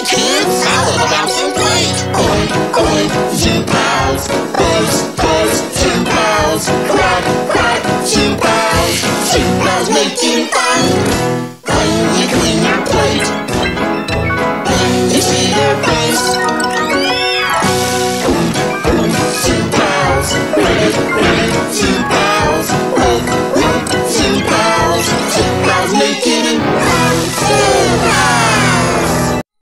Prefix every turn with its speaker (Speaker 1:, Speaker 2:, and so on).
Speaker 1: kids, out of the mouse and play. Oink, oink, 2 pals. Buzz, buzz, 2 pals.